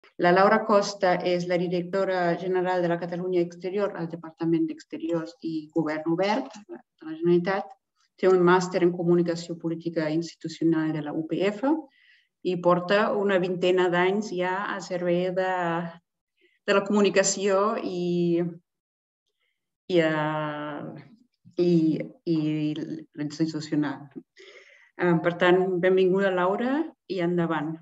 La Laura Costa és la directora general de la Catalunya Exterior al Departament d'Exteriors i Govern Obert de la Generalitat. Té un màster en Comunicació Política Institucional de la UPF i porta una vintena d'anys ja al servei de la comunicació i l'institucional. Per tant, benvinguda, Laura, i endavant.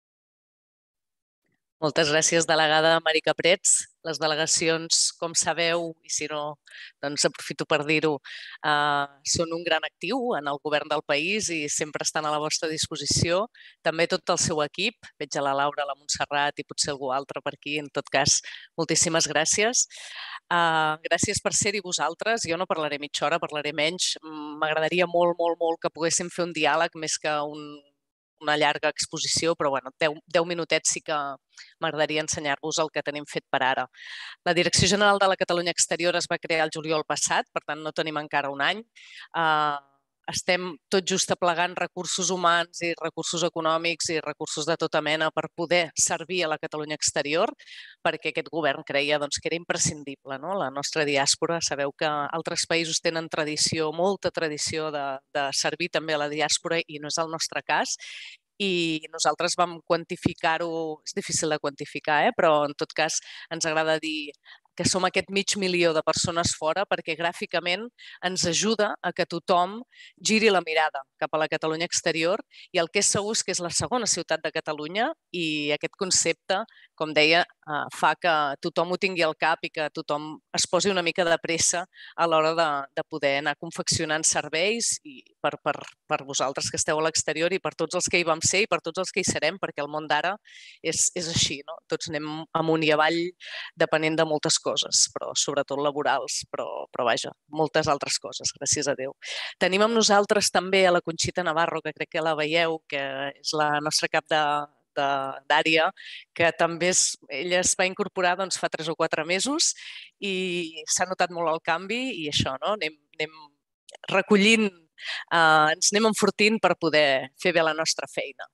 Moltes gràcies, delegada Marica Prets. Les delegacions, com sabeu, i si no, doncs aprofito per dir-ho, són un gran actiu en el govern del país i sempre estan a la vostra disposició. També tot el seu equip, veig a la Laura, a la Montserrat i potser algú altre per aquí. En tot cas, moltíssimes gràcies. Gràcies per ser-hi vosaltres. Jo no parlaré mitja hora, parlaré menys. M'agradaria molt, molt, molt que poguéssim fer un diàleg més que una llarga exposició, però bueno, 10 minutets sí que m'agradaria ensenyar-vos el que tenim fet per ara. La Direcció General de la Catalunya Exterior es va crear el juliol passat, per tant no tenim encara un any. Estem tot just aplegant recursos humans i recursos econòmics i recursos de tota mena per poder servir a la Catalunya Exterior, perquè aquest govern creia que era imprescindible. La nostra diàspora, sabeu que altres països tenen tradició, molta tradició de servir també a la diàspora i no és el nostre cas. I nosaltres vam quantificar-ho, és difícil de quantificar, però en tot cas ens agrada dir que som aquest 500.000 de persones fora perquè gràficament ens ajuda a que tothom giri la mirada cap a la Catalunya Exterior i el que és segur és que és la segona ciutat de Catalunya i aquest concepte, com deia, fa que tothom ho tingui al cap i que tothom es posi una mica de pressa a l'hora de poder anar confeccionant serveis i per vosaltres que esteu a l'exterior i per tots els que hi vam ser i per tots els que hi serem, perquè el món d'ara és així, no? Tots anem amunt i avall depenent de moltes coses, però sobretot laborals, però vaja, moltes altres coses, gràcies a Déu. Tenim amb nosaltres també a la Conxita Navarro, que crec que la veieu, que és la nostra cap d'àrea, que també ella es va incorporar fa 3 o 4 mesos i s'ha notat molt el canvi i això, no? Anem recollint, ens anem enfortint per poder fer bé la nostra feina.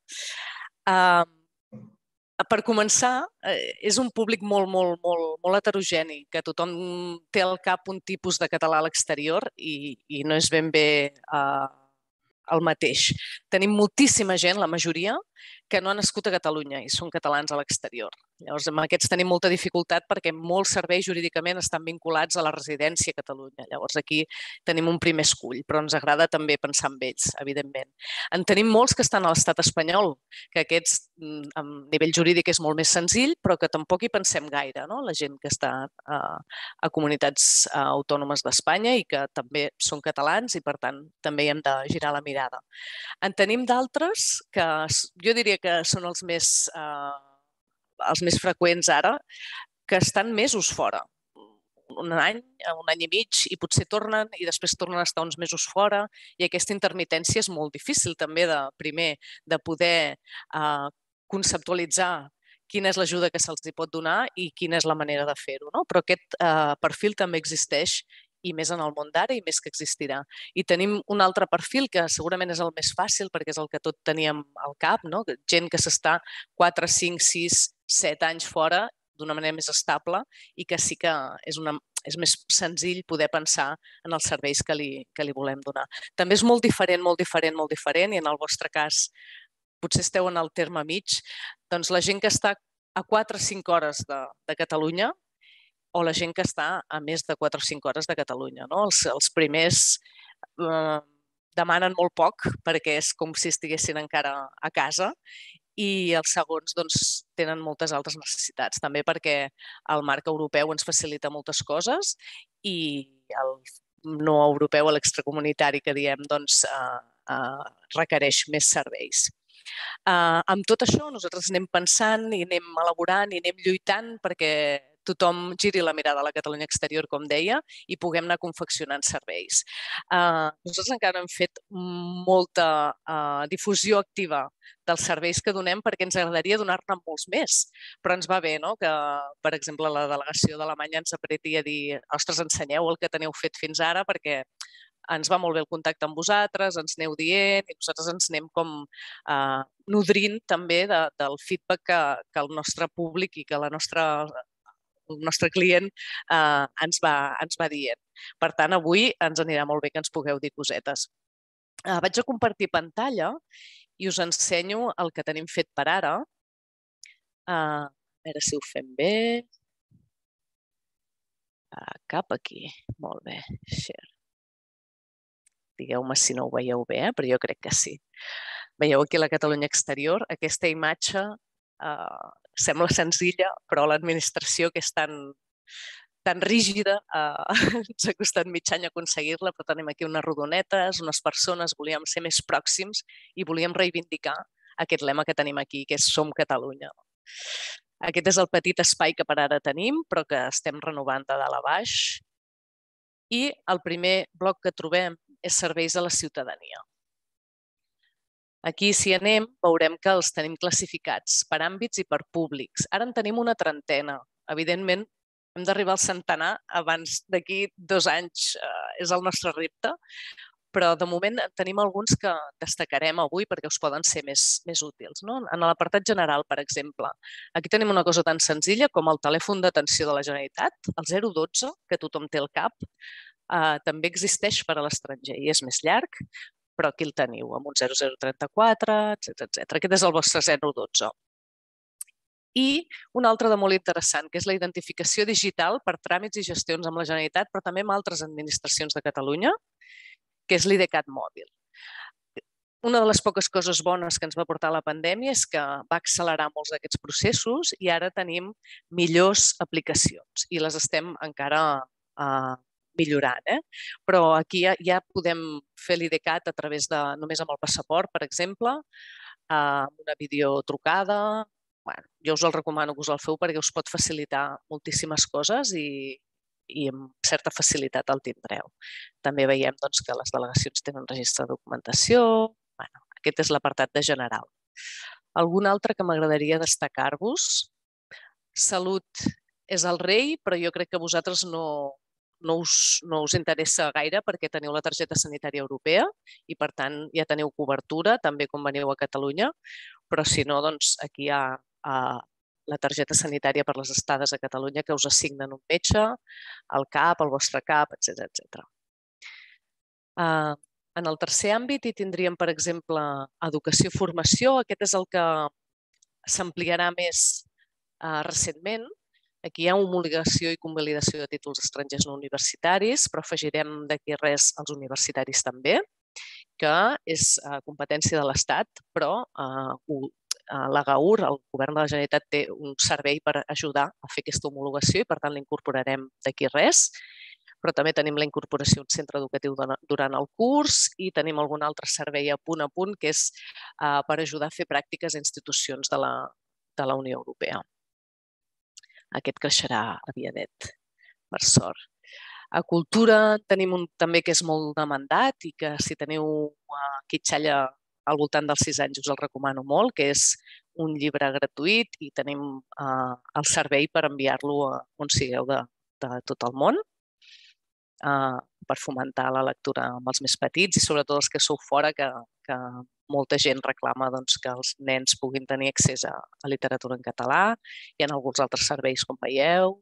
Per començar, és un públic molt heterogeni, que tothom té al cap un tipus de català a l'exterior i no és ben bé el mateix. Tenim moltíssima gent, la majoria, que no ha nascut a Catalunya i són catalans a l'exterior. Llavors, amb aquests tenim molta dificultat perquè molts serveis jurídicament estan vinculats a la residència a Catalunya. Llavors, aquí tenim un primer escull, però ens agrada també pensar en ells, evidentment. En tenim molts que estan a l'estat espanyol, que aquests, a nivell jurídic, és molt més senzill, però que tampoc hi pensem gaire, no? La gent que està a comunitats autònomes d'Espanya i que també són catalans i, per tant, també hi hem de girar la mirada. En tenim d'altres que jo diria que són els més freqüents ara, que estan mesos fora. Un any i mig, i potser tornen i després tornen a estar uns mesos fora i aquesta intermitència és molt difícil també primer de poder conceptualitzar quina és l'ajuda que se'ls pot donar i quina és la manera de fer-ho. Però aquest perfil també existeix i més en el món d'ara i més que existirà. I tenim un altre perfil que segurament és el més fàcil perquè és el que tot teníem al cap, gent que s'està 4, 5, 6, 7 anys fora d'una manera més estable i que sí que és més senzill poder pensar en els serveis que li volem donar. També és molt diferent i en el vostre cas potser esteu en el terme mig, doncs la gent que està a 4 o 5 hores de Catalunya o la gent que està a més de 4 o 5 hores de Catalunya. Els primers demanen molt poc perquè és com si estiguessin encara a casa i els segons tenen moltes altres necessitats, també perquè el marc europeu ens facilita moltes coses i el no europeu, l'extracomunitari que diem, requereix més serveis. Amb tot això nosaltres anem pensant i anem elaborant i anem lluitant perquè tothom giri la mirada a la Catalunya Exterior, com deia, i puguem anar confeccionant serveis. Nosaltres encara hem fet molta difusió activa dels serveis que donem perquè ens agradaria donar-ne molts més, però ens va bé que, per exemple, la delegació d'Alemanya ens apreti a dir ostres, ensenyeu el que teniu fet fins ara perquè ens va molt bé el contacte amb vosaltres, ens aneu dient i nosaltres ens anem com nodrint també del feedback que el nostre públic i que el nostre client ens va dient. Per tant, avui ens anirà molt bé que ens pugueu dir cosetes. Vaig a compartir pantalla i us ensenyo el que tenim fet per ara. A veure si ho fem bé. Cap aquí. Molt bé. Share. Digueu-me si no ho veieu bé, però jo crec que sí. Veieu aquí la Catalunya exterior? Aquesta imatge sembla senzilla, però l'administració, que és tan rígida, ens ha costat mig any aconseguir-la, però tenim aquí unes rodonetes, unes persones, volíem ser més pròxims i volíem reivindicar aquest lema que tenim aquí, que és Som Catalunya. Aquest és el petit espai que per ara tenim, però que estem renovant de dalt a baix. I el primer bloc que trobem és serveis a la ciutadania. Aquí, si anem, veurem que els tenim classificats per àmbits i per públics. Ara en tenim una trentena. Evidentment, hem d'arribar al centenar abans d'aquí 2 anys, és el nostre repte, però de moment tenim alguns que destacarem avui perquè us poden ser més útils. En l'apartat general, per exemple, aquí tenim una cosa tan senzilla com el telèfon d'atenció de la Generalitat, el 012, que tothom té al cap, també existeix per a l'estranger i és més llarg, però aquí el teniu, amb un 0034, etc. Aquest és el vostre 012. I un altre de molt interessant, que és la identificació digital per tràmits i gestions amb la Generalitat, però també amb altres administracions de Catalunya, que és l'IDCAT mòbil. Una de les poques coses bones que ens va portar la pandèmia és que va accelerar molts d'aquests processos i ara tenim millors aplicacions i les estem encara millorant. Però aquí ja podem fer l'IDCAT a través de només amb el passaport, per exemple, amb una videotrucada. Jo us el recomano que us el feu perquè us pot facilitar moltíssimes coses i amb certa facilitat el tindreu. També veiem que les delegacions tenen registre de documentació. Aquest és l'apartat de general. Algun altre que m'agradaria destacar-vos? Salut és el rei, però jo crec que a vosaltres no us interessa gaire perquè teniu la targeta sanitària europea i, per tant, ja teniu cobertura, també quan veniu a Catalunya, però si no, doncs aquí hi ha la targeta sanitària per les estades a Catalunya que us assignen un metge, el CAP, el vostre CAP, etc. En el tercer àmbit hi tindríem, per exemple, educació i formació. Aquest és el que s'ampliarà més recentment. Aquí hi ha homologació i convalidació de títols estrangers no universitaris, però afegirem d'aquí res als universitaris també, que és competència de l'Estat, però l'AGAUR, el Govern de la Generalitat, té un servei per ajudar a fer aquesta homologació i, per tant, l'incorporarem d'aquí res. Però també tenim la incorporació a un centre educatiu durant el curs i tenim algun altre servei a punt, que és per ajudar a fer pràctiques a institucions de la Unió Europea. Aquest creixerà aviadet, per sort. A cultura tenim un també que és molt demandat i que si teniu quitxalla al voltant dels 6 anys us el recomano molt, que és un llibre gratuït i tenim el servei per enviar-lo on sigueu de tot el món per fomentar la lectura amb els més petits i sobretot els que sou fora, que molta gent reclama que els nens puguin tenir accés a literatura en català. Hi ha alguns altres serveis, com veieu.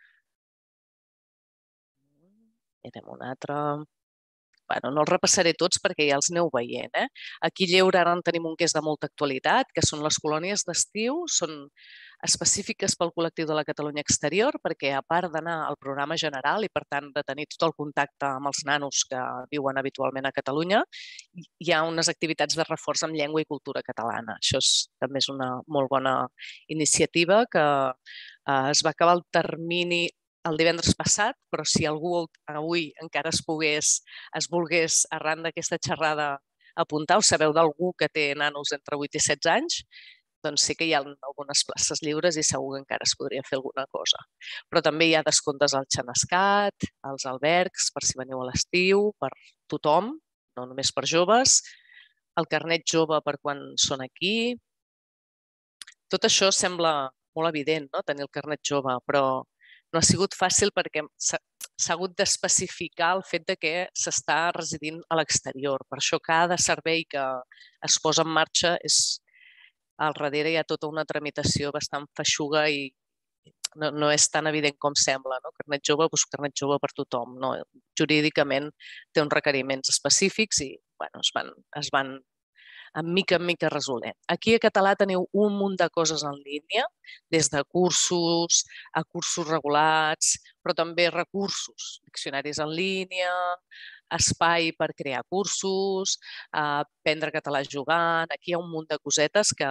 Mirem un altre. No els repassaré tots perquè ja els aneu veient. Aquí a Lleure ara en tenim un que és de molta actualitat, que són les colònies d'estiu. Són específiques pel col·lectiu de la Catalunya exterior, perquè a part d'anar al programa general i per tant de tenir tot el contacte amb els nanos que viuen habitualment a Catalunya, hi ha unes activitats de reforç en llengua i cultura catalana. Això també és una molt bona iniciativa que es va acabar el termini el divendres passat, però si algú avui encara es volgués arran d'aquesta xerrada apuntar, us sabeu d'algú que té nanos entre 8 i 16 anys, doncs sí que hi ha algunes places lliures i segur que encara es podria fer alguna cosa. Però també hi ha descomptes al Xenescat, als albergs, per si veniu a l'estiu, per tothom, no només per joves, el carnet jove per quan són aquí. Tot això sembla molt evident, tenir el carnet jove, però no ha sigut fàcil perquè s'ha hagut d'especificar el fet de que s'està residint a l'exterior. Per això cada servei que es posa en marxa al darrere hi ha tota una tramitació bastant feixuga i no és tan evident com sembla. Carnet jove, doncs carnet jove per tothom. Jurídicament té uns requeriments específics i es van en mica resolent. Aquí a Català teniu un munt de coses en línia, des de cursos a cursos regulats, però també recursos, diccionaris en línia, espai per crear cursos, aprendre català jugant. Aquí hi ha un munt de cosetes que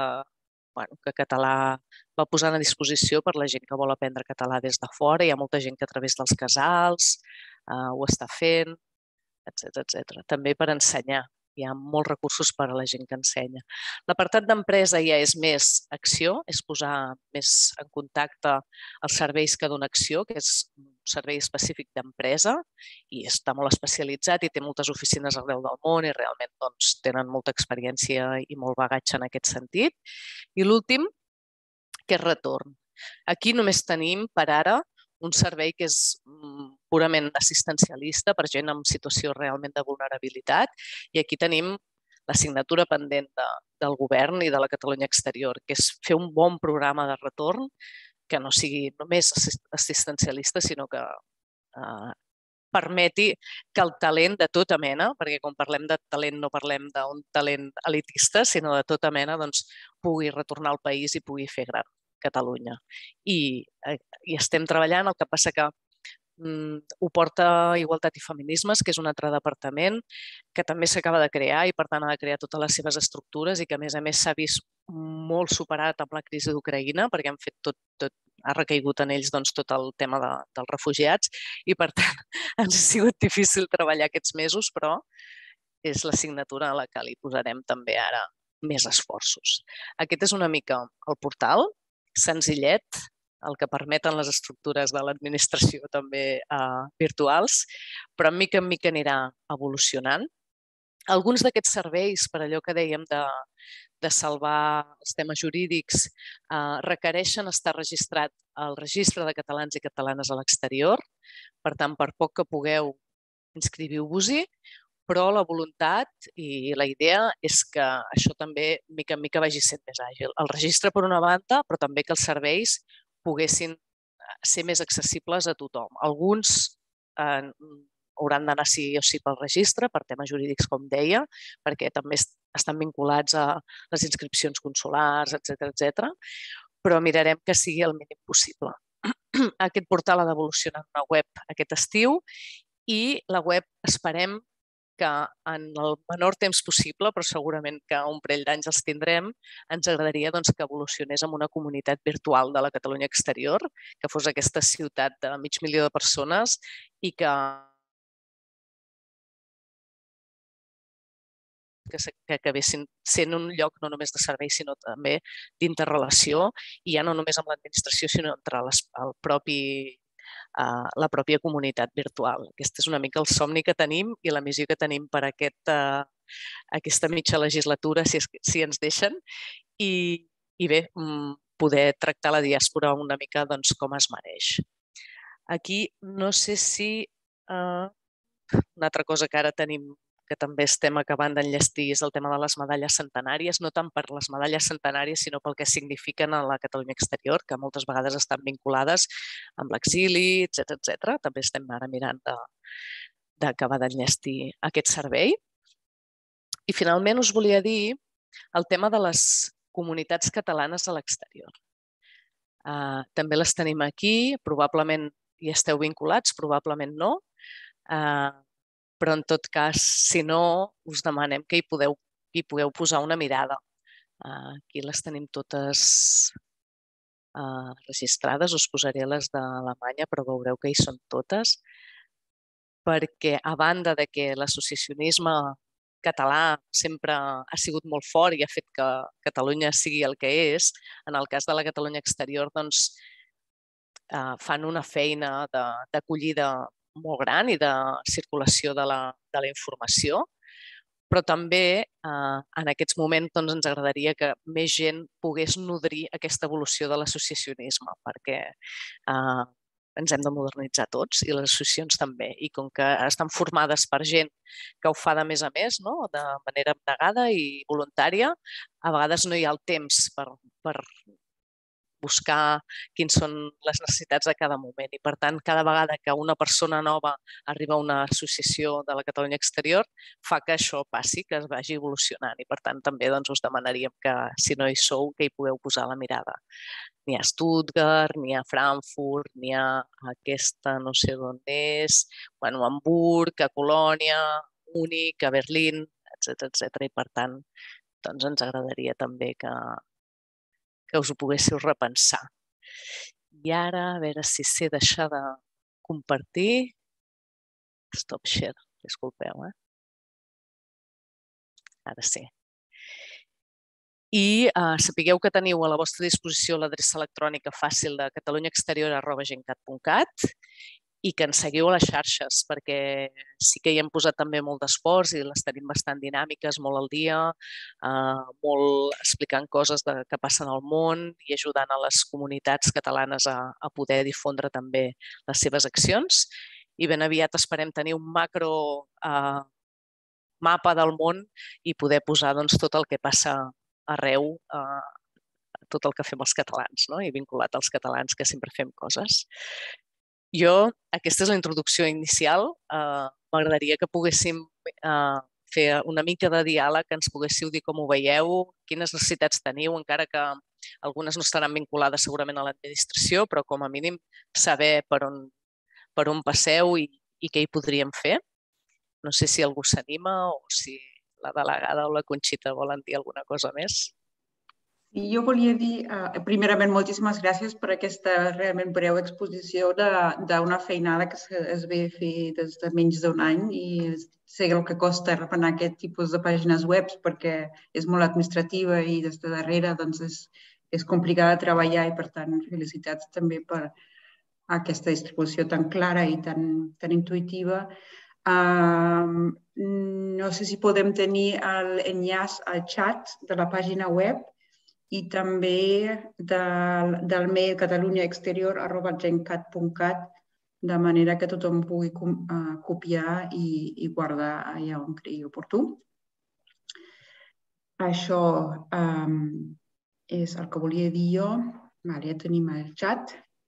Català va posant a disposició per la gent que vol aprendre català des de fora. Hi ha molta gent que a través dels casals ho està fent, etc. També per ensenyar. Hi ha molts recursos per a la gent que ensenya. L'apartat d'empresa ja és més acció, és posar més en contacte els serveis que dona acció, que és un servei específic d'empresa i està molt especialitzat i té moltes oficines arreu del món i realment tenen molta experiència i molt bagatge en aquest sentit. I l'últim, que és retorn. Aquí només tenim per ara un servei que és purament assistencialista per gent en situació realment de vulnerabilitat i aquí tenim l'assignatura pendent del govern i de la Catalunya Exterior, que és fer un bon programa de retorn que no sigui només assistencialista, sinó que permeti que el talent de tota mena, perquè quan parlem de talent no parlem d'un talent elitista, sinó de tota mena, pugui retornar al país i pugui fer gran Catalunya. I estem treballant, el que passa que ho porta Igualtat i Feminismes, que és un altre departament que també s'acaba de crear i per tant ha de crear totes les seves estructures i que a més s'ha vist molt superat amb la crisi d'Ucraïna perquè han fet ha recaigut en ells tot el tema dels refugiats i per tant ens ha sigut difícil treballar aquests mesos, però és l'assignatura a la que li posarem també ara més esforços. Aquest és una mica el portal, senzillet, el que permeten les estructures de l'administració també virtuals, però mica en mica anirà evolucionant. Alguns d'aquests serveis, per allò que dèiem de salvar els temes jurídics, requereixen estar registrat al Registre de Catalans i Catalanes a l'exterior. Per tant, per poc que pugueu, inscriviu-vos-hi, però la voluntat i la idea és que això també mica en mica vagi sent més àgil. El registre per una banda, però també que els serveis poguessin ser més accessibles a tothom. Alguns hauran d'anar sí o sí pel registre, per temes jurídics, com deia, perquè també estan vinculats a les inscripcions consulars, etc. Però mirarem que sigui el mínim possible. Aquest portal ha d'evolucionar en una web aquest estiu i la web esperem que en el menor temps possible, però segurament que un parell d'anys els tindrem, ens agradaria que evolucionés en una comunitat virtual de la Catalunya Exterior, que fos aquesta ciutat de 500.000 de persones i que acabessin sent un lloc no només de servei, sinó també d'interrelació, i ja no només amb l'administració, sinó entre la pròpia comunitat virtual. Aquest és una mica el somni que tenim i la missió que tenim per aquesta mitja legislatura, si ens deixen, i bé, poder tractar la diàspora una mica com es mereix. Aquí no sé si una altra cosa que ara tenim que també estem acabant d'enllestir és el tema de les medalles centenàries, no tant per les medalles centenàries, sinó pel que signifiquen a la Catalunya Exterior, que moltes vegades estan vinculades amb l'exili, etc. També estem ara mirant d'acabar d'enllestir aquest servei. I finalment us volia dir el tema de les comunitats catalanes a l'exterior. També les tenim aquí, probablement hi esteu vinculats, probablement no, però en tot cas, si no, us demanem que hi pugueu posar una mirada. Aquí les tenim totes registrades, us posaré les d'Alemanya, però veureu que hi són totes, perquè a banda de que l'associacionisme català sempre ha sigut molt fort i ha fet que Catalunya sigui el que és, en el cas de la Catalunya Exterior fan una feina d'acollida molt gran i de circulació de la informació, però també en aquests moments ens agradaria que més gent pogués nodrir aquesta evolució de l'associacionisme, perquè ens hem de modernitzar tots i les associacions també. I com que estan formades per gent que ho fa de més a més, no? De manera abnegada i voluntària, a vegades no hi ha el temps per buscar quins són les necessitats de cada moment. I, per tant, cada vegada que una persona nova arriba a una associació de la Catalunya Exterior, fa que això passi, que es vagi evolucionant. I, per tant, també us demanaríem que, si no hi sou, que hi pugueu posar la mirada. Ni a Stuttgart, ni a Frankfurt, ni a aquesta, no sé d'on és, a Hamburg, a Colònia, Múnich, a Berlín, etc. I, per tant, ens agradaria també que us ho poguéssiu repensar. I ara, a veure si sé deixar de compartir. Stop share, disculpeu, Ara sí. I sapigueu que teniu a la vostra disposició l'adreça electrònica fàcil de catalunyaexterior@gencat.cat i que ens seguiu a les xarxes, perquè sí que hi hem posat també molt d'esforç i les tenim bastant dinàmiques, molt al dia, molt explicant coses que passen al món i ajudant a les comunitats catalanes a poder difondre també les seves accions. I ben aviat esperem tenir un macro mapa del món i poder posar tot el que passa arreu, tot el que fem els catalans, i vinculat als catalans, que sempre fem coses. Aquesta és la introducció inicial. M'agradaria que poguéssim fer una mica de diàleg, que ens poguéssiu dir com ho veieu, quines necessitats teniu, encara que algunes no estaran vinculades segurament a l'administració, però com a mínim saber per on passeu i què hi podríem fer. No sé si algú s'anima o si la delegada o la Conxita volen dir alguna cosa més. Jo volia dir, primerament, moltíssimes gràcies per aquesta realment breu exposició d'una feinada que es ve a fer des de menys d'un any i sé el que costa reparar aquest tipus de pàgines web perquè és molt administrativa i des de darrere és complicada de treballar i, per tant, felicitats també per aquesta distribució tan clara i tan intuïtiva. No sé si podem tenir l'enllaç al xat de la pàgina web i també del mail catalunyaexterior@gencat.cat, de manera que tothom pugui copiar i guardar allà on cregui oportú. Això és el que volia dir jo. Ja tenim el xat,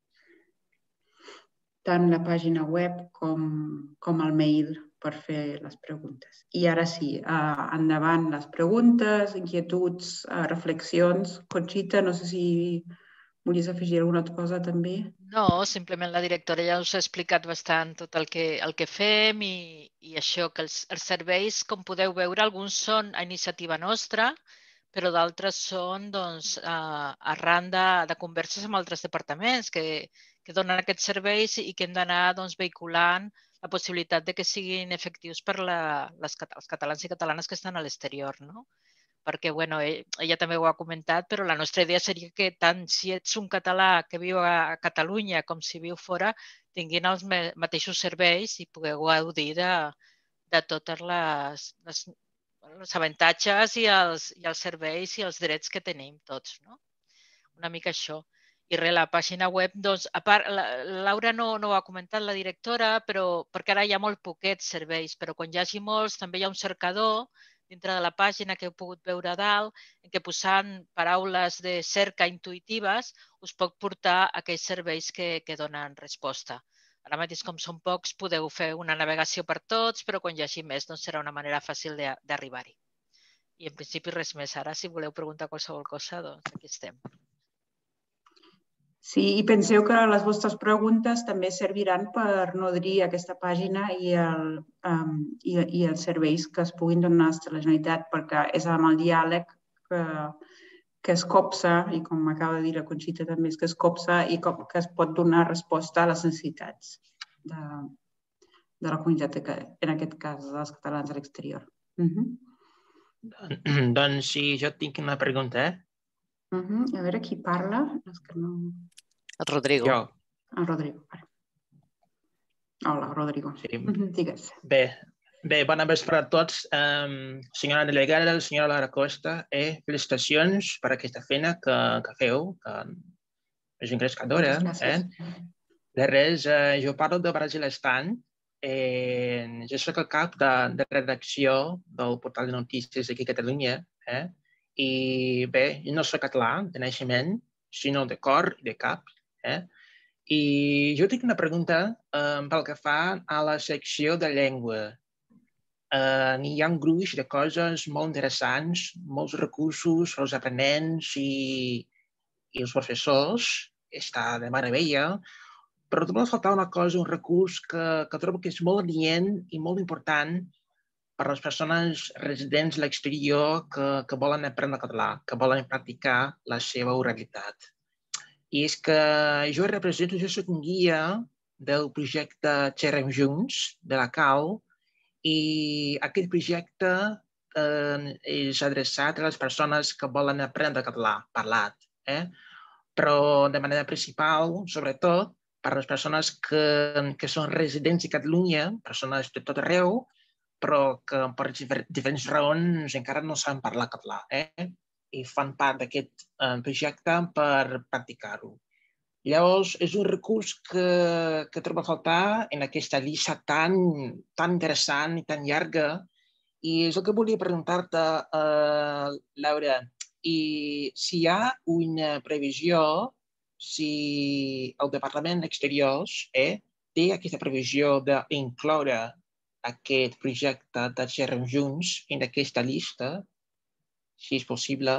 tant la pàgina web com el mail per fer les preguntes. I ara sí, endavant les preguntes, inquietuds, reflexions. Conxita, no sé si volies afegir alguna cosa també. No, simplement la directora ja us ha explicat bastant tot el que fem i això, que els serveis, com podeu veure, alguns són a iniciativa nostra, però d'altres són arran de converses amb altres departaments que donen aquests serveis i que hem d'anar vehiculant la possibilitat de que siguin efectius per els catalans i catalanes que estan a l'exterior, no? Perquè, ella també ho ha comentat, però la nostra idea seria que tant si ets un català que viu a Catalunya com si viu fora, tinguin els mateixos serveis i pugueu gaudir de totes els avantatges i els serveis i els drets que tenim tots, no? Una mica això. I la pàgina web, a part, Laura no ho ha comentat, la directora, perquè ara hi ha molt poquets serveis, però quan hi hagi molts també hi ha un cercador dintre de la pàgina que heu pogut veure a dalt, en què posant paraules de cerca intuïtives us pot portar a aquells serveis que donen resposta. Ara mateix, com són pocs, podeu fer una navegació per tots, però quan hi hagi més serà una manera fàcil d'arribar-hi. I en principi res més. Ara, si voleu preguntar qualsevol cosa, aquí estem. Sí, i penseu que les vostres preguntes també serviran per nodrir aquesta pàgina i els serveis que es puguin donar a la Generalitat, perquè és amb el diàleg que es copsa, i com m'acaba de dir la Conxita també, és que es copsa i que es pot donar resposta a les necessitats de la comunitat, en aquest cas, dels catalans a l'exterior. Doncs sí, jo tinc una pregunta, A veure qui parla. El Rodrigo. Jo. El Rodrigo. Hola, Rodrigo. Sí. Digues. Bé, bona vespre a tots. Senyora delegada, senyora Lara Costa, felicitacions per aquesta feina que feu, que és engrescadora. De res, jo parlo de Brasilestan. Jo soc el cap de redacció del portal de notícies aquí a Catalunya. I bé, jo no soc català de naixement, sinó de cor i de cap. I jo tinc una pregunta pel que fa a la secció de llengua. Hi ha un gruix de coses molt interessants, molts recursos per als aprenents i els professors. Està de meravella, però trobo a faltar una cosa, un recurs que trobo que és molt adient i molt important per a les persones residents a l'exterior que volen aprendre català, que volen practicar la seva oralitat. I és que jo soc un guia del projecte Xerrem Junts, de la CAU, i aquest projecte és adreçat a les persones que volen aprendre català parlat, però de manera principal, sobretot, per a les persones que són residents a Catalunya, persones de tot arreu, però que per diferents raons encara no saben parlar català, i fan part d'aquest projecte per practicar-ho. Llavors, és un recurs que trobo a faltar en aquesta llista tan interessant i tan llarga, i és el que volia preguntar-te, Laura, i si hi ha una previsió, si el Departament d'Exteriors té aquesta previsió d'incloure aquest projecte de Xerrem Junts en aquesta llista, si és possible.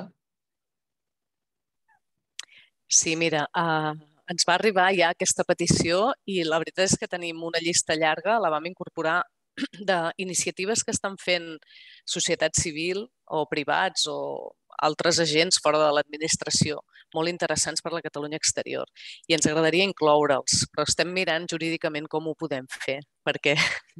Sí, mira, ens va arribar ja aquesta petició i la veritat és que tenim una llista llarga, la vam incorporar d'iniciatives que estan fent societat civil o privats o altres agents fora de l'administració, molt interessants per la Catalunya exterior. I ens agradaria incloure'ls, però estem mirant jurídicament com ho podem fer, perquè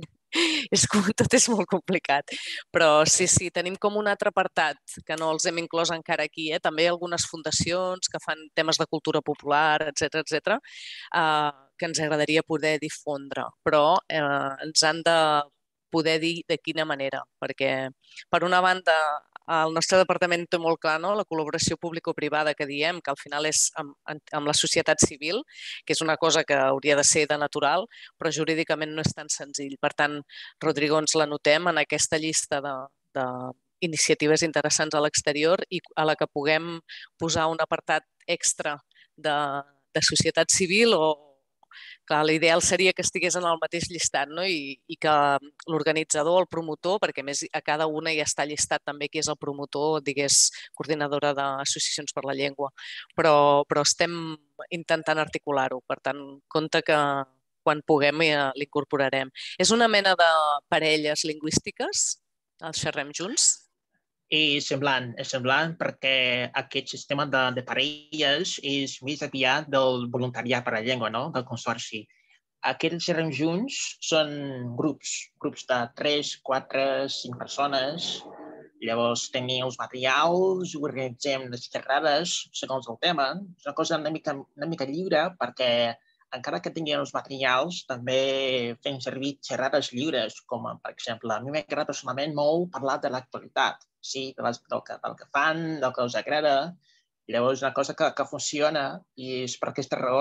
tot és molt complicat. Però sí, tenim com un altre apartat que no els hem inclòs encara aquí. També hi ha algunes fundacions que fan temes de cultura popular, etc, que ens agradaria poder difondre, però ens han de poder dir de quina manera, perquè per una banda el nostre departament té molt clar, no? La col·laboració público-privada que diem, que al final és amb la societat civil, que és una cosa que hauria de ser de natural, però jurídicament no és tan senzill. Per tant, Rodrigo, ens l'anotem en aquesta llista d'iniciatives interessants a l'exterior i a la que puguem posar un apartat extra de societat civil o que l'ideal seria que estigués en el mateix llistat, no? I que l'organitzador, el promotor, perquè a més a cada una ja està llistat també qui és el promotor, digués, coordinadora d'associacions per la llengua, però estem intentant articular-ho. Per tant, compte que quan puguem l'incorporarem. És una mena de parelles lingüístiques, els Xerrem Junts? És semblant perquè aquest sistema de parelles és més aviat del voluntariat per a la llengua, no? Del consorci. Aquests Xerrem Junts són grups de 3, 4, 5 persones. Llavors tenim els materials, organitzem les xerrades segons el tema. És una cosa una mica lliure perquè encara que tinguem els materials, també fem servir xerrades lliures, com per exemple, a mi m'agrada personalment molt parlar de l'actualitat, sí, del que fan, del que els agrada. Llavors, una cosa que funciona i és per aquesta raó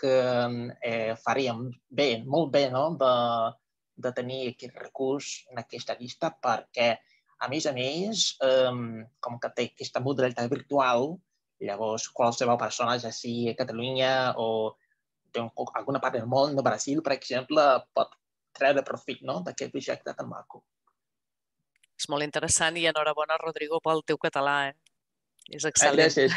que faríem bé, molt bé, de tenir aquest recurs en aquesta llista perquè, a més, com que té aquesta modalitat virtual, llavors qualsevol persona, ja sigui a Catalunya o alguna part del món, de Brasil, per exemple, pot treure profit d'aquest projecte tan maco. És molt interessant i enhorabona, Rodrigo, pel teu català. És excel·lent. Gràcies.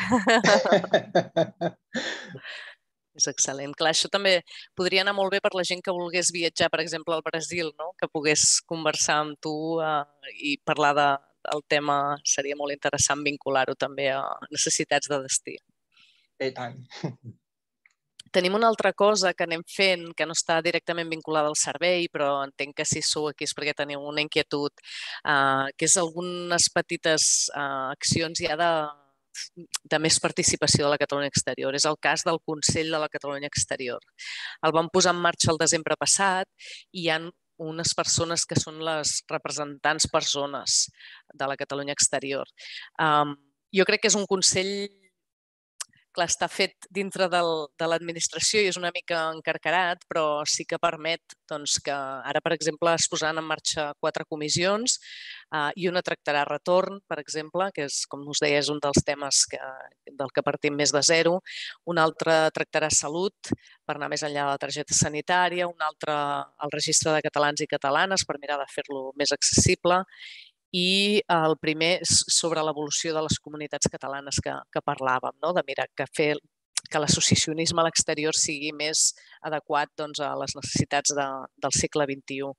És excel·lent. Clar, això també podria anar molt bé per la gent que volgués viatjar, per exemple, al Brasil, no? Que pogués conversar amb tu i parlar del tema. Seria molt interessant vincular-ho també a necessitats de destí. I tant. Tenim una altra cosa que anem fent, que no està directament vinculada al servei, però entenc que si sou aquí és perquè teniu una inquietud, que és algunes petites accions ja de més participació de la Catalunya Exterior. És el cas del Consell de la Catalunya Exterior. El vam posar en marxa el desembre passat i hi ha unes persones que són les representants persones de la Catalunya Exterior. Jo crec que és un Consell... clar, està fet dintre de l'administració i és una mica encarcarat, però sí que permet que ara, per exemple, es posaran en marxa 4 comissions i una tractarà retorn, per exemple, que és, com us deia, és un dels temes del que partim més de zero. Una altra tractarà salut, per anar més enllà de la targeta sanitària. Una altra el registre de catalans i catalanes, per mirar de fer-lo més accessible. I el primer és sobre l'evolució de les comunitats catalanes que parlàvem, de mirar que l'associacionisme a l'exterior sigui més adequat a les necessitats del segle XXI.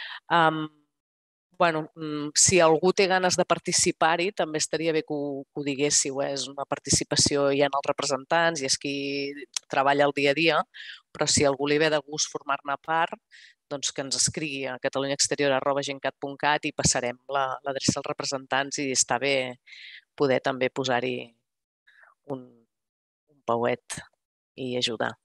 Si algú té ganes de participar-hi, també estaria bé que ho diguéssiu. És una participació, hi ha els representants i és qui treballa el dia a dia, però si algú li ve de gust formar-ne part, que ens escrigui a catalunyaexterior@gencat.cat i passarem l'adreça als representants i està bé poder també posar-hi un pauet i ajudar.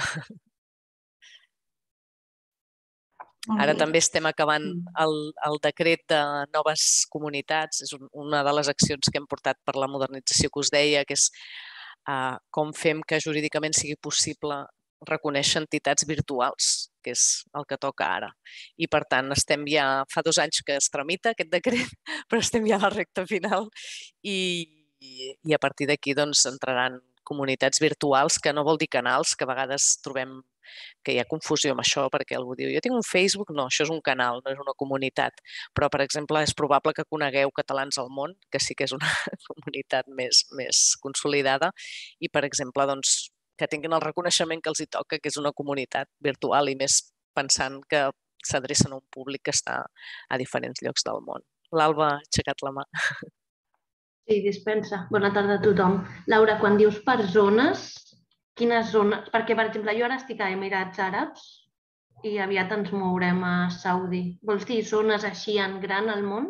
Ara també estem acabant el decret de noves comunitats. És una de les accions que hem portat per la modernització que us deia, que és com fem que jurídicament sigui possible reconèixer entitats virtuals, que és el que toca ara. I, per tant, fa 2 anys que es tramita aquest decret, però estem ja a la recta final i a partir d'aquí entraran comunitats virtuals, que no vol dir canals, que a vegades trobem que hi ha confusió amb això, perquè algú diu jo tinc un Facebook, no, això és un canal, no és una comunitat. Però, per exemple, és probable que conegueu Catalans al Món, que sí que és una comunitat més consolidada i, per exemple, que tinguin el reconeixement que els hi toca, que és una comunitat virtual i més pensant que s'adrecen a un públic que està a diferents llocs del món. L'Alba ha aixecat la mà. Sí, dispensa. Bona tarda a tothom. Laura, quan dius per zones, quines zones? Perquè, per exemple, jo ara estic a Emirats Àrabs i aviat ens mourem a Saudi. Vols dir zones així en gran al món?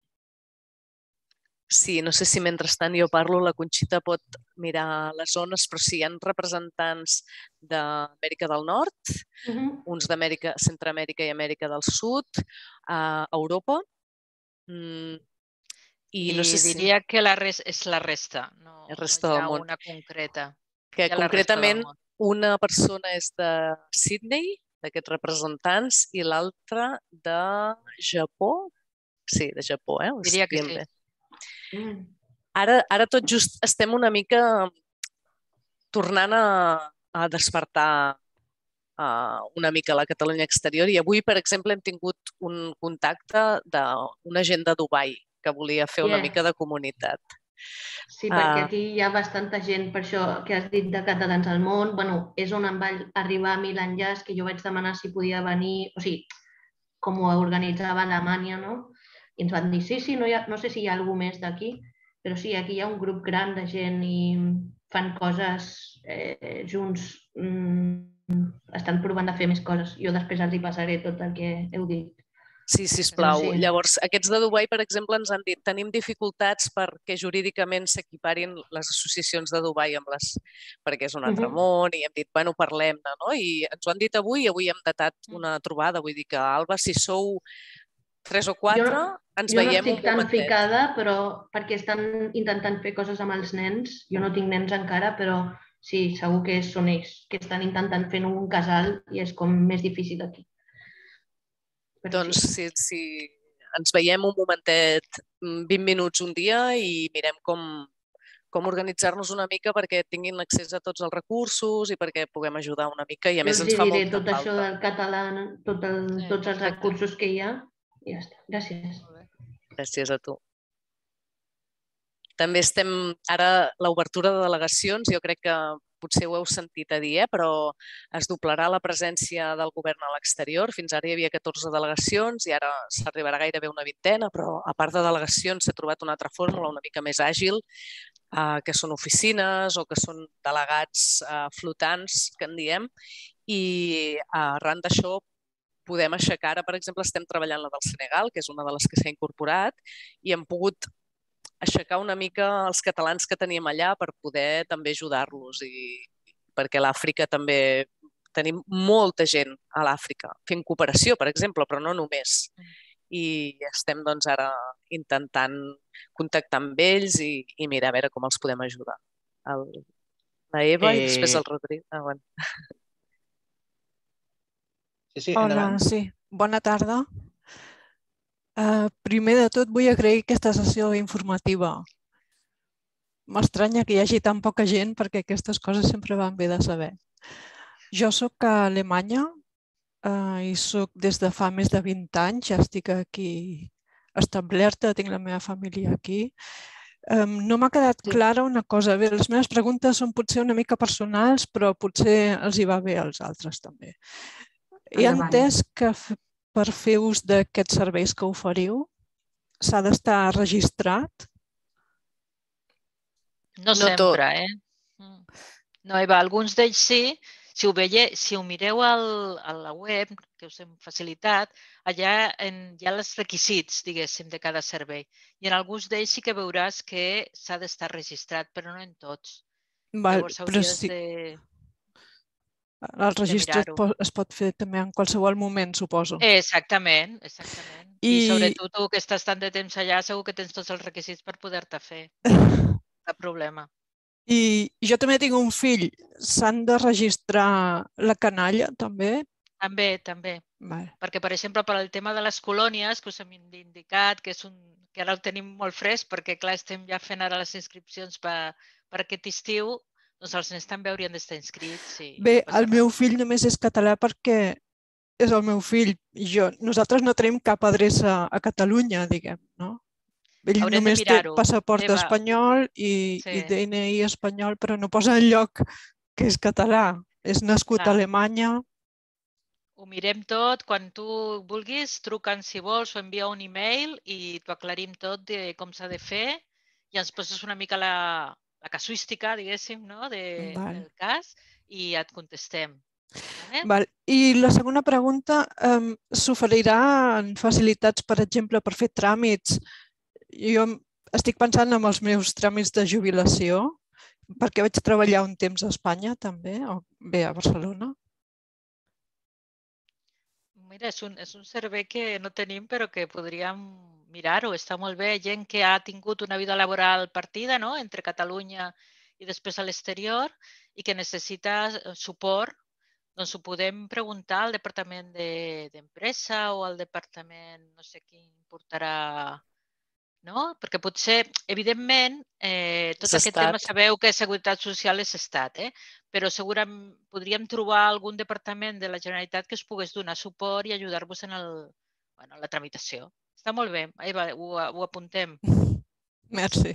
Sí, no sé si mentrestant jo parlo, la Conxita pot mirar les zones, però sí, hi ha representants d'Amèrica del Nord, uns d'Amèrica, Centroamèrica i Amèrica del Sud, a Europa. I no sé diria que és la resta, no hi ha una concreta. Que concretament una persona és de Sydney, d'aquests representants, i l'altra de Japó. Sí, de Japó, diria que sí. Ara tot just estem una mica tornant a despertar una mica la Catalunya exterior i avui, per exemple, hem tingut un contacte d'una gent de Dubai que volia fer una mica de comunitat. Sí, perquè aquí hi ha bastanta gent, per això que has dit de Catalans al Món. Bueno, és on em va arribar a mi l'enllaç, que jo vaig demanar si podia venir, o sigui, com ho organitzava Alemanya, no? I ens van dir, sí, no sé si hi ha algú més d'aquí, però sí, aquí hi ha un grup gran de gent i fan coses junts, estan provant de fer més coses. Jo després els hi passaré tot el que heu dit. Sí, sisplau. Llavors, aquests de Dubai, per exemple, ens han dit tenim dificultats perquè jurídicament s'equiparin les associacions de Dubai amb les... perquè és un altre món i hem dit, bueno, parlem-ne, no? I ens ho han dit avui i avui hem datat una trobada. Vull dir que, Alba, si sou 3 o 4, ens veiem un momentet. Jo no estic tan ficada, però perquè estan intentant fer coses amb els nens. Jo no tinc nens encara, però sí, segur que són ells que estan intentant fer un casal i és com més difícil aquí. Doncs si ens veiem un momentet, 20 minuts un dia i mirem com organitzar-nos una mica perquè tinguin accés a tots els recursos i perquè puguem ajudar una mica i a més ens fa molta falta. Jo els diré tot això del català, tots els recursos que hi ha i ja està. Gràcies. Gràcies a tu. També estem ara l'obertura de delegacions, jo crec que potser ho heu sentit a dir, però es doblarà la presència del govern a l'exterior. Fins ara hi havia 14 delegacions i ara s'arribarà gairebé una 20, però a part de delegacions s'ha trobat una altra fórmula una mica més àgil, que són oficines o que són delegats flotants, que en diem, i arran d'això podem aixecar. Ara, per exemple, estem treballant la del Senegal, que és una de les que s'ha incorporat, i hem pogut aixecar una mica els catalans que teníem allà per poder també ajudar-los perquè a l'Àfrica també tenim molta gent a l'Àfrica fent cooperació, per exemple, però no només. I estem ara intentant contactar amb ells i mirar a veure com els podem ajudar. La Eva i després el Rodrigo. Bueno. Sí, Hola, endavant. sí. Bona tarda. Primer de tot vull agrair aquesta sessió informativa. M'estranya que hi hagi tan poca gent perquè aquestes coses sempre van bé de saber. Jo soc a Alemanya i soc des de fa més de 20 anys. Ja estic aquí establerta, tinc la meva família aquí. No m'ha quedat clara una cosa. Bé, les meves preguntes són potser una mica personals, però potser els hi va bé als altres també. He entès que per fer ús d'aquests serveis que oferiu s'ha d'estar registrat? No sempre, No, Eva, alguns d'ells sí. Si ho mireu a la web, que us hem facilitat, allà hi ha els requisits, diguéssim, de cada servei. I en alguns d'ells sí que veuràs que s'ha d'estar registrat, però no en tots. Llavors hauries de... El registre es pot fer també en qualsevol moment, suposo. Exactament. I sobretot tu que estàs tant de temps allà, segur que tens tots els requisits per poder-te fer. Cap problema. I jo també tinc un fill. S'han de registrar la canalla, també? També. Perquè, per exemple, per al tema de les colònies, que us hem indicat, que ara el tenim molt fresc, perquè, clar, estem ja fent ara les inscripcions per aquest estiu, doncs els nens també haurien d'estar inscrits. Bé, el meu fill només és català perquè és el meu fill. Nosaltres no tenim cap adreça a Catalunya, diguem, no? Ell només té passaport espanyol i DNI espanyol, però no posa enlloc que és català. És nascut a Alemanya. Ho mirem tot. Quan tu vulguis, truca'ns si vols o envia un e-mail i t'ho aclarim tot de com s'ha de fer i ens poses una mica la casuística, diguéssim, del cas i et contestem. I la segona pregunta, s'oferiran facilitats, per exemple, per fer tràmits? Jo estic pensant en els meus tràmits de jubilació, perquè vaig treballar un temps a Espanya també, o bé a Barcelona. Mira, és un servei que no tenim però que podríem mirar-ho. Està molt bé. Gent que ha tingut una vida laboral partida entre Catalunya i després a l'exterior i que necessita suport, doncs ho podem preguntar al Departament d'Empresa o al Departament, no sé quin portarà... No? Perquè potser, evidentment, tot aquest tema sabeu que Seguretat Social és Estat, però segurament podríem trobar algun departament de la Generalitat que us pogués donar suport i ajudar-vos en la tramitació. Està molt bé. Eva, ho apuntem. Merci.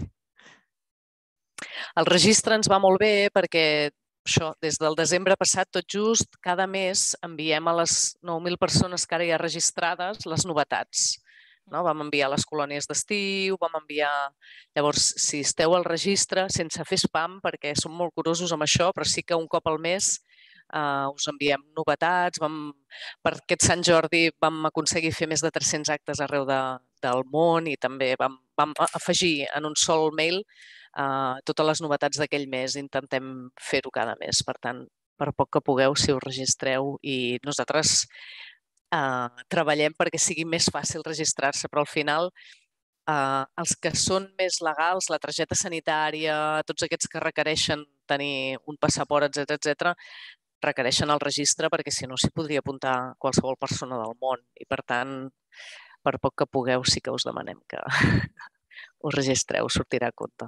El registre ens va molt bé perquè des del desembre passat, tot just, cada mes enviem a les 9.000 persones que ara hi ha registrades les novetats. Vam enviar les colònies d'estiu, vam enviar... Llavors, si esteu al registre, sense fer spam, perquè som molt curosos amb això, però sí que un cop al mes us enviem novetats. Per aquest Sant Jordi vam aconseguir fer més de 300 actes arreu del món i també vam afegir en un sol mail totes les novetats d'aquell mes. Intentem fer-ho cada mes. Per tant, per poc que pugueu, si us registreu, i nosaltres treballem perquè sigui més fàcil registrar-se, però al final els que són més legals, la targeta sanitària, tots aquests que requereixen tenir un passaport, etc., requereixen el registre perquè si no s'hi podria apuntar qualsevol persona del món i per tant, per poc que pugueu, sí que us demanem que us registreu, sortirà a compte.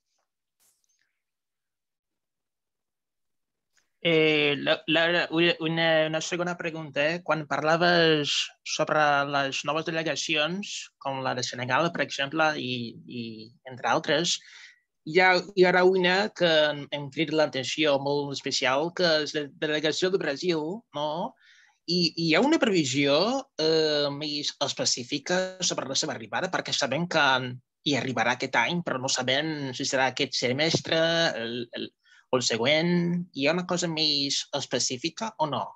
Laura, una segona pregunta. Quan parlaves sobre les noves delegacions, com la de Senegal, per exemple, i entre altres, hi ha una que em crida l'atenció molt especial, que és la delegació de Brasil, no? I hi ha una previsió més específica sobre la seva arribada, perquè sabem que hi arribarà aquest any, però no sabem si serà aquest semestre, o el següent. Hi ha una cosa més específica o no?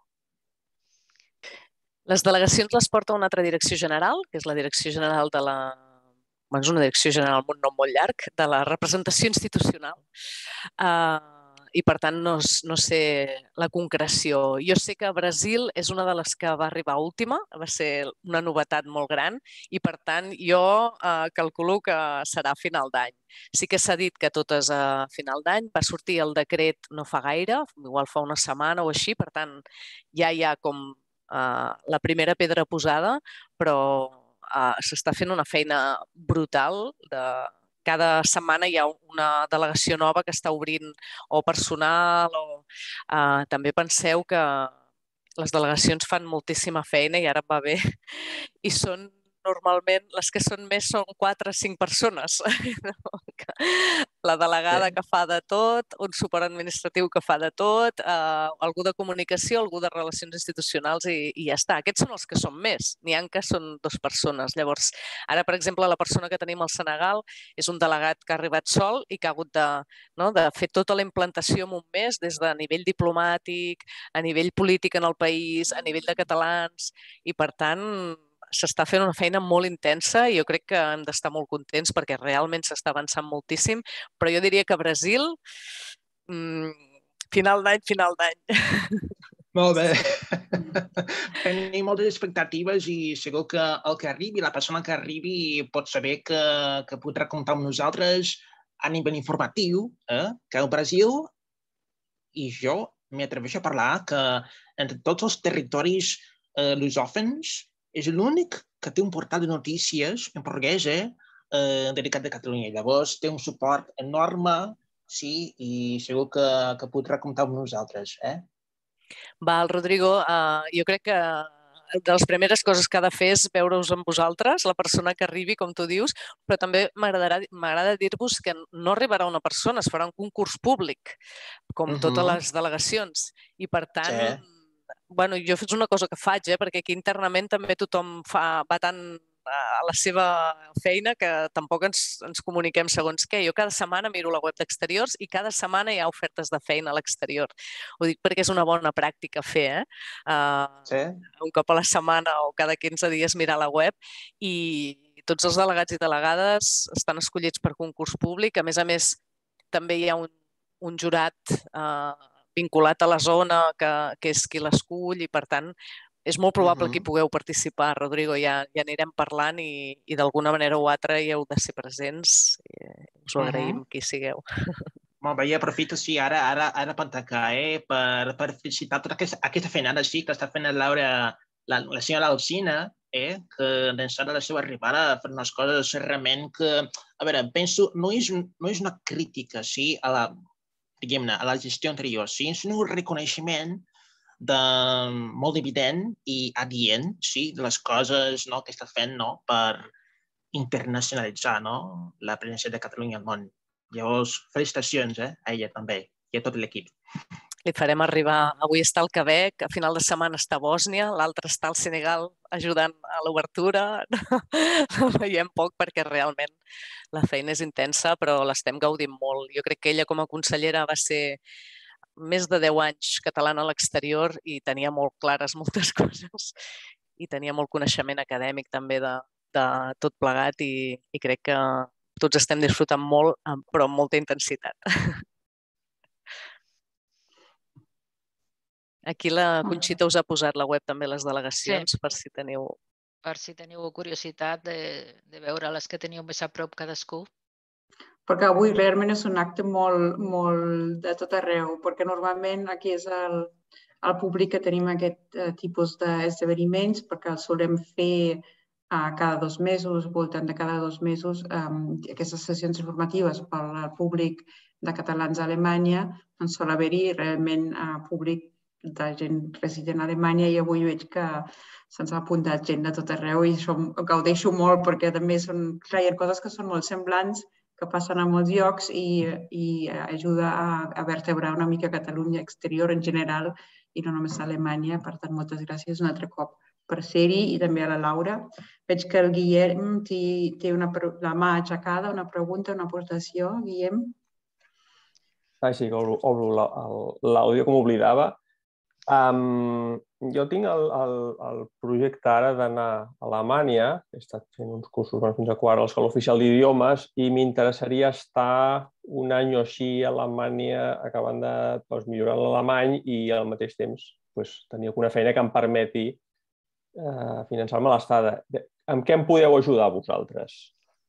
Les delegacions les porta una altra direcció general, que és la direcció general de la... És una direcció general amb un nom molt llarg, de la representació institucional. i per tant no sé la concreció. Jo sé que Brasil és una de les que va arribar última, va ser una novetat molt gran i per tant jo calculo que serà a final d'any. Sí que s'ha dit que totes a final d'any, va sortir el decret no fa gaire, igual fa una setmana o així, per tant ja hi ha com la primera pedra posada, però s'està fent una feina brutal de cada setmana hi ha una delegació nova que està obrint o personal o també penseu que les delegacions fan moltíssima feina i ara va bé i són normalment les que són més són 4 o 5 persones. La delegada que fa de tot, un suport administratiu que fa de tot, algú de comunicació, algú de relacions institucionals i ja està. Aquests són els que són més. N'hi ha que són 2 persones. Llavors, ara, per exemple, la persona que tenim al Senegal és un delegat que ha arribat sol i que ha hagut de fer tota la implantació en un mes, des de nivell diplomàtic, a nivell polític en el país, a nivell de catalans, i per tant s'està fent una feina molt intensa i jo crec que hem d'estar molt contents perquè realment s'està avançant moltíssim, però jo diria que Brasil, final d'any. Molt bé. Tenim moltes expectatives i segur que el que arribi, la persona que arribi pot saber que podrà comptar amb nosaltres a nivell informatiu, que el Brasil, i jo m'atreveixo a parlar, que entre tots els territoris lusòfons és l'únic que té un portal de notícies en portuguès dedicat a Catalunya. Llavors té un suport enorme, sí, i segur que podrà comptar amb nosaltres. Val, Rodrigo, jo crec que de les primeres coses que ha de fer és veure-us amb vosaltres, la persona que arribi, com tu dius, però també m'agrada dir-vos que no arribarà una persona, es farà un concurs públic, com totes les delegacions, i per tant... Bueno, jo és una cosa que faig, perquè aquí internament també tothom va tant a la seva feina que tampoc ens comuniquem segons què. Jo cada setmana miro la web d'exteriors i cada setmana hi ha ofertes de feina a l'exterior. Ho dic perquè és una bona pràctica fer, un cop a la setmana o cada 15 dies mirar la web i tots els delegats i delegades estan escollits per concurs públic. A més, també hi ha un jurat vinculat a la zona, que és qui l'escull i, per tant, és molt probable que hi pugueu participar, Rodrigo. Ja anirem parlant i d'alguna manera o altra hi heu de ser presents. Us ho agraïm, qui sigueu. Molt bé, i aprofito, sí, ara per tancar, per felicitar tota aquesta feina sí que està fent la senyora Alsina, que d'ençà de la seva arribada ha fet unes coses realment que, a veure, penso, no és una crítica, sí, a la gestió anterior, sí, és un reconeixement molt evident i adient, sí, de les coses que està fent per internacionalitzar la presència de Catalunya al món. Llavors, felicitacions a ella també i a tot l'equip. Li farem arribar. Avui està al Quebec, a final de setmana està a Bòsnia, l'altre està al Senegal ajudant a l'obertura. No veiem poc perquè realment la feina és intensa, però l'estem gaudint molt. Jo crec que ella com a consellera va ser més de 10 anys catalana a l'exterior i tenia molt clares moltes coses i tenia molt coneixement acadèmic també de tot plegat i crec que tots estem disfrutant molt, però amb molta intensitat. Aquí la Conxita us ha posat la web també a les delegacions, per si teniu... Per si teniu curiositat de veure les que teniu més a prop cadascú. Perquè avui realment és un acte molt de tot arreu, perquè normalment aquí és el públic que tenim aquest tipus d'esdeveniments, perquè els solem fer cada 2 mesos, voltant de cada 2 mesos, aquestes sessions informatives per al públic de catalans a Alemanya, doncs sol haver-hi realment públic de gent resident a Alemanya i avui veig que se'ns ha apuntat gent de tot arreu i això ho gaudeixo molt perquè també hi ha coses que són molt semblants, que passen a molts llocs i ajuda a vertebrar una mica Catalunya exterior en general i no només a Alemanya. Per tant, moltes gràcies un altre cop per ser-hi i també a la Laura. Veig que el Guillem té la mà aixecada, una pregunta, una aportació. Guillem? Sí, que obro l'àudio, com oblidava. Jo tinc el projecte ara d'anar a Alemanya, he estat fent uns cursos fins a quart a l'Escola Oficial d'Idiomes i m'interessaria estar un any o així a Alemanya acabant de millorar l'alemany i al mateix temps tenir alguna feina que em permeti finançar-me l'estada. Amb què em podeu ajudar vosaltres?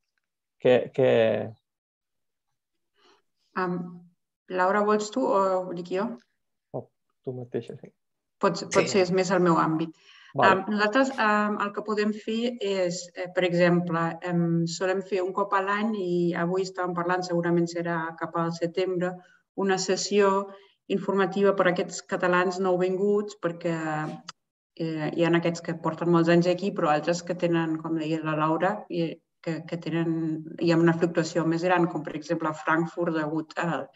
Laura, vols tu o ho dic jo? Tu mateixa, sí. Potser és més el meu àmbit. Nosaltres el que podem fer és, per exemple, solem fer un cop a l'any i avui estàvem parlant, segurament serà cap al setembre, una sessió informativa per a aquests catalans nouvinguts, perquè hi ha aquests que porten molts anys aquí, però altres que tenen, com deia la Laura, que tenen, hi ha una fluctuació més gran, com per exemple a Frankfurt, degut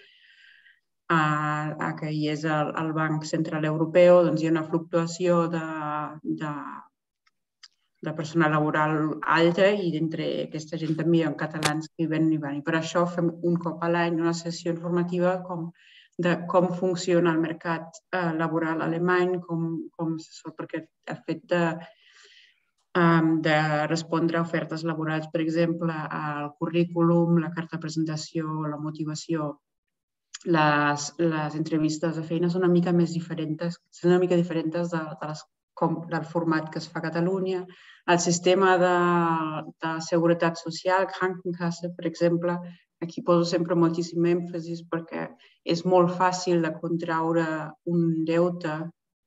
que hi és el Banc Central Europeu, doncs hi ha una fluctuació de personal laboral alta i d'entre aquesta gent també hi ha catalans que hi venen i van. I per això fem un cop a l'any una sessió informativa de com funciona el mercat laboral alemany, perquè el fet de respondre a ofertes laborals, per exemple, el currículum, la carta de presentació, la motivació, les entrevistes de feina són una mica diferents del format que es fa a Catalunya. El sistema de seguretat social, Krankenkasse, per exemple, aquí poso sempre moltíssim èmfasis perquè és molt fàcil de contraure un deute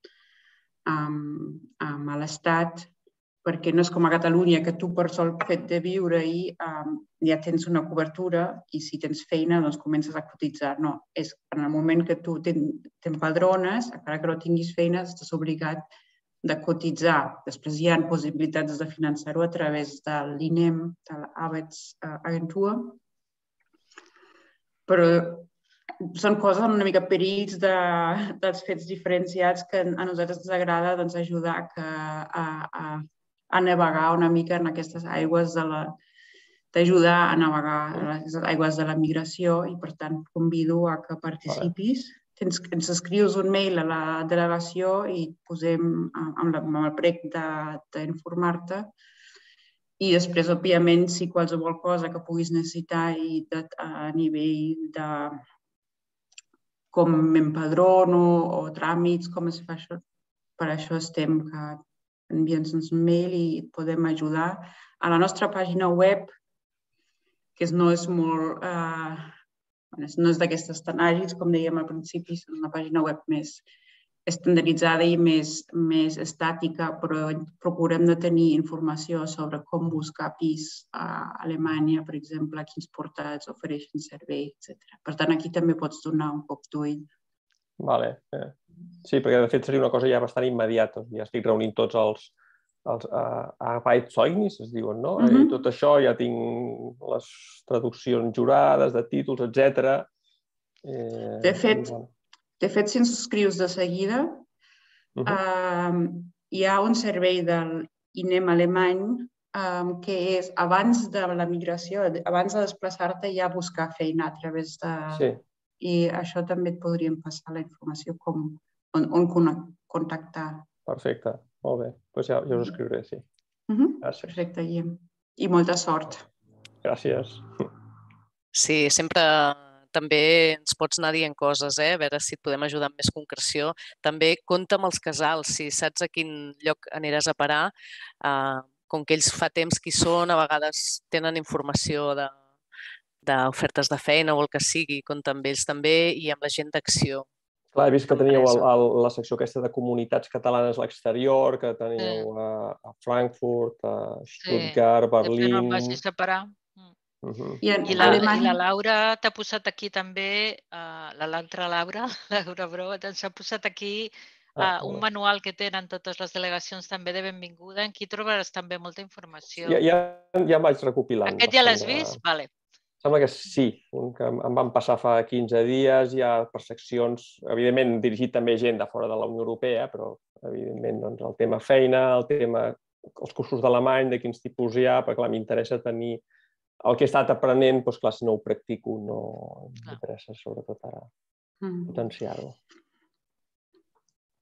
amb l'Estat, perquè no és com a Catalunya, que tu per sol fet de viure-hi ja tens una cobertura i si tens feina doncs comences a cotitzar. No, és en el moment que tu t'empadrones, encara que no tinguis feina, estàs obligat de cotitzar. Després hi ha possibilitats de finançar-ho a través de l'INEM, de l'Arbeitsagentur, però són coses una mica perills dels fets diferenciats que a nosaltres ens agrada ajudar a navegar una mica en aquestes aigües d'ajudar a navegar les aigües de la migració i, per tant, convido a que participis. Ens escrius un mail a la delegació i et posem amb el prec d'informar-te. I després, òbviament, si qualsevol cosa que puguis necessitar a nivell de com m'empadrono o tràmits, com es fa això, per això estem, que envia'ns un mail i et podem ajudar. A la nostra pàgina web, que no és molt... no és d'aquestes tan àgils, com dèiem al principi, és una pàgina web més estandarditzada i més estàtica, però procurem de tenir informació sobre com buscar pis a Alemanya, per exemple, quins portals ofereixen servei, etc. Per tant, aquí també pots donar un cop d'ull. Vale. Sí, perquè de fet seria una cosa ja bastant immediata. Ja estic reunint tots els Arbeitszeugnis, es diuen, no? I tot això ja tinc les traduccions jurades de títols, etc. De fet, si ens subscrius de seguida, hi ha un servei del INEM alemany que és abans de la migració, abans de desplaçar-te ja buscar feina a través de... Sí. I això també et podríem passar la informació on contactar. Perfecte, molt bé. Doncs ja us escriuré, sí. Gràcies. Perfecte, Guillem. I molta sort. Gràcies. Sí, sempre també ens pots anar dient coses, a veure si et podem ajudar amb més concreció. També compta amb els casals, si saps a quin lloc aniràs a parar, com que ells fa temps que hi són, a vegades tenen informació d'ofertes de feina o el que sigui, compta amb ells també i amb la gent d'acció. Clar, he vist que teníeu la secció aquesta de comunitats catalanes a l'exterior, que teníeu a Frankfurt, a Stuttgart, Berlín... No em vagis a parar. I la Laura t'ha posat aquí també, l'altra Laura, Laura Bro, ens ha posat aquí un manual que tenen totes les delegacions també de benvinguda, en qui trobaràs també molta informació. Ja vaig recopilant. Aquest ja l'has vist? Vale. Sembla que sí, que em van passar fa 15 dies, ja per seccions, evidentment dirigit també a gent de fora de la Unió Europea, però evidentment el tema feina, els cursos d'alemany, de quins tipus hi ha, perquè m'interessa tenir el que he estat aprenent, doncs clar, si no ho practico no m'interessa sobretot ara potenciar-ho.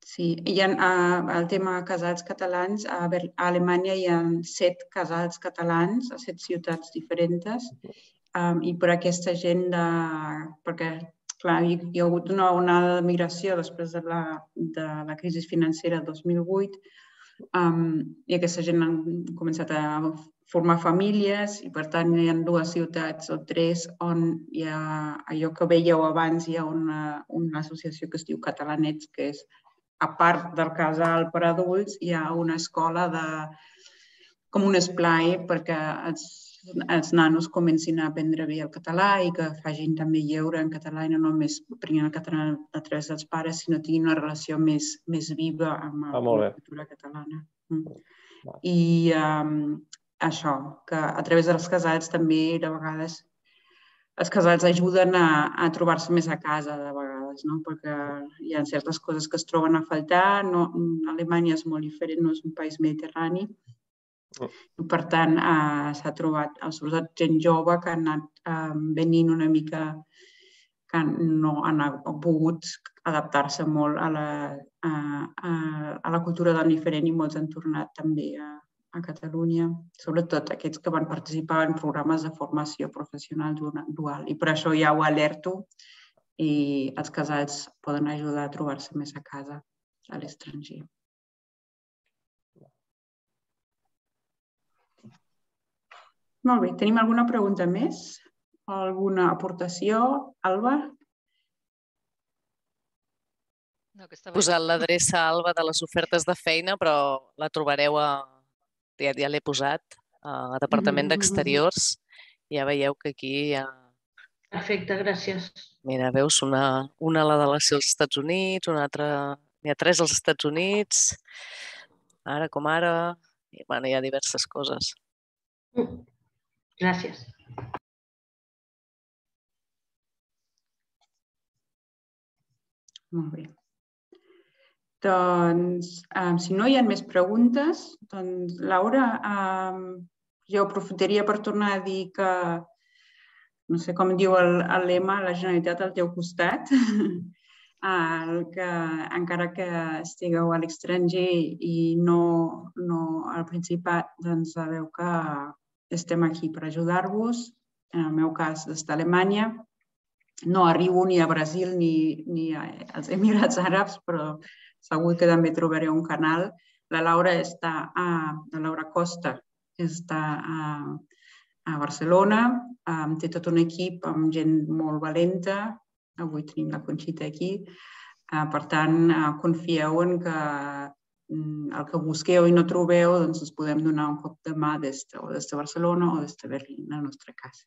Sí, hi ha el tema casals catalans. A Alemanya hi ha 7 casals catalans a 7 ciutats diferents i per aquesta gent perquè clar, hi ha hagut una onada de migració després de la crisi financera del 2008 i aquesta gent han començat a formar famílies i per tant hi ha 2 ciutats o 3 on hi ha allò que veieu abans, hi ha una associació que es diu Catalanets, que és a part del casal per adults, hi ha una escola com un esplai perquè els nanos comencin a aprendre bé el català i que facin també lleure en català i no només aprenguin el català a través dels pares, sinó tinguin una relació més viva amb la cultura catalana. I això, que a través dels casals també de vegades els casals ajuden a trobar-se més a casa de vegades, perquè hi ha certes coses que es troben a faltar. Alemanya és molt diferent, no és un país mediterrani. Per tant, s'ha trobat, sobretot gent jove, que han anat venint una mica, que no han pogut adaptar-se molt a la cultura del diferent i molts han tornat també a Catalunya, sobretot aquests que van participar en programes de formació professional dual. I per això ja ho alerto i els casals poden ajudar a trobar-se més a casa a l'estranger. Molt bé, tenim alguna pregunta més? Alguna aportació? Alba? He posat l'adreça Alba de les ofertes de feina, però la trobareu ja l'he posat, al Departament d'Exteriors. Ja veieu que aquí hi ha... Perfecte, gràcies. Mira, veus, una la delegació als Estats Units, una altra... N'hi ha 3 als Estats Units, ara com ara, i hi ha diverses coses. Gràcies. Molt bé. Doncs, si no hi ha més preguntes, doncs, Laura, jo aprofitaria per tornar a dir que, no sé com diu el lema, la Generalitat al teu costat, que encara que estigueu a l'estranger i no al Principat, doncs sabeu que estem aquí per ajudar-vos. En el meu cas, des d'Alemanya. No arribo ni a Brasil ni als Emirats Àrabs, però segur que també trobaré un canal. La Laura Costa està a Barcelona, té tot un equip amb gent molt valenta. Avui tenim la Conxita aquí. Per tant, confieu en que el que busqueu i no trobeu, doncs ens podem donar un cop de mà des de Barcelona o des de Berlín, en el nostre cas.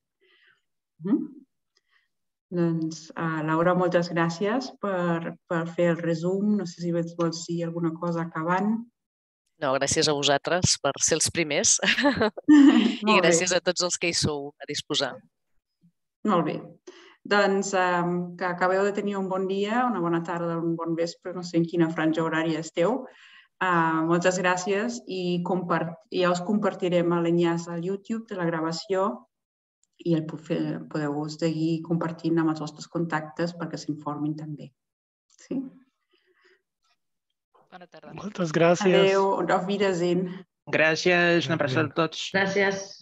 Doncs, Laura, moltes gràcies per fer el resum. No sé si vols dir alguna cosa acabant. No, gràcies a vosaltres per ser els primers i gràcies a tots els que hi sou a disposar. Molt bé. Doncs que acabeu de tenir un bon dia, una bona tarda, un bon vespre, no sé en quina franja horària esteu. Moltes gràcies i ja us compartirem l'enllaç al YouTube de la gravació i el podeu seguir compartint amb els vostres contactes perquè s'informin també. Sí? Bona tarda. Moltes gràcies. Adéu, auf Wiedersehen. Gràcies, una abraçada a tots. Gràcies.